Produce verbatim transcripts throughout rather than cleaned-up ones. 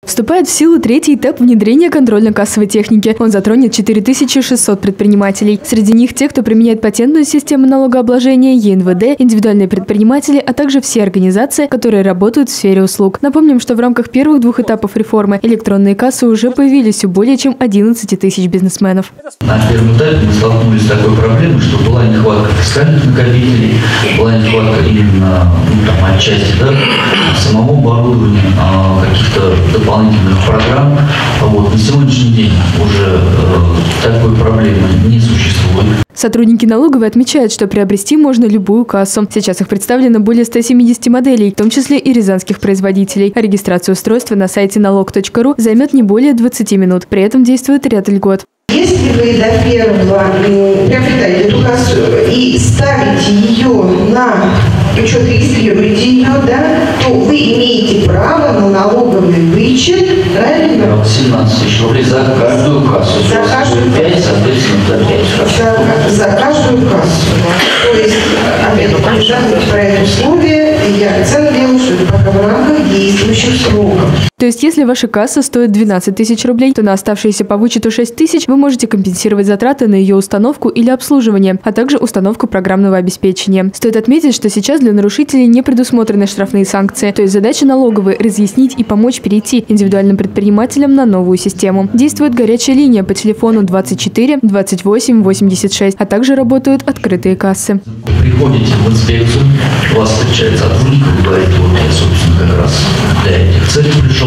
Вступает в силу третий этап внедрения контрольно-кассовой техники. Он затронет четыре тысячи шестьсот предпринимателей. Среди них те, кто применяет патентную систему налогообложения, Е Н В Д, индивидуальные предприниматели, а также все организации, которые работают в сфере услуг. Напомним, что в рамках первых двух этапов реформы электронные кассы уже появились у более чем одиннадцати тысяч бизнесменов. На первом этапе мы столкнулись с такой проблемой, что была нехватка фискальных накопителей, была нехватка именно ну, там, отчасти да, самого оборудования, каких-то дополнительных программ. Вот. На сегодняшний день уже э, такой проблемы не существует. Сотрудники налоговой отмечают, что приобрести можно любую кассу. Сейчас их представлено более ста семидесяти моделей, в том числе и рязанских производителей. А регистрация устройства на сайте налог точка ру займет не более двадцати минут. При этом действует ряд льгот. Если вы до первого приобретаете эту кассу и ставите ее на учет, регистрируете ее, да, то вы имеете право на налоговый вычет, правильно? семнадцать тысяч рублей за каждую кассу. За каждую пять, соответственно, за пять. За, за каждую кассу. То есть, опять же, про это условие я акцент делаю, что это пока в рамках действующих сроков. То есть, если ваша касса стоит двенадцать тысяч рублей, то на оставшиеся по вычету шесть тысяч вы можете компенсировать затраты на ее установку или обслуживание, а также установку программного обеспечения. Стоит отметить, что сейчас для нарушителей не предусмотрены штрафные санкции. То есть задача налоговой – разъяснить и помочь перейти индивидуальным предпринимателям на новую систему. Действует горячая линия по телефону двадцать четыре двадцать восемь восемьдесят шесть, а также работают открытые кассы. Приходите в инспекцию, вас встречает сотрудник, говорит, вот я, собственно, как раз для этих целей пришел.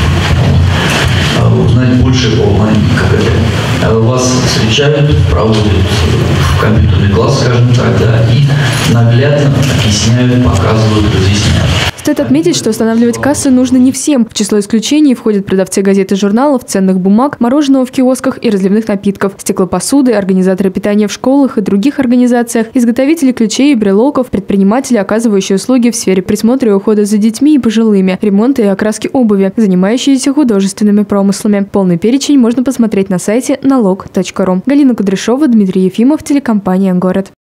Узнать больше о КГТ. Вас встречают, проводят в компьютерный класс, скажем так, да, и наглядно объясняют, показывают, разъясняют. Стоит отметить, что устанавливать кассы нужно не всем. В число исключений входят продавцы газет и журналов, ценных бумаг, мороженого в киосках и разливных напитков, стеклопосуды, организаторы питания в школах и других организациях, изготовители ключей и брелоков, предприниматели, оказывающие услуги в сфере присмотра и ухода за детьми и пожилыми, ремонта и окраски обуви, занимающиеся художественными промыслами. Полный перечень можно посмотреть на сайте налог точка ру. Галина Кудряшова, Дмитрий Ефимов, телекомпания «Город».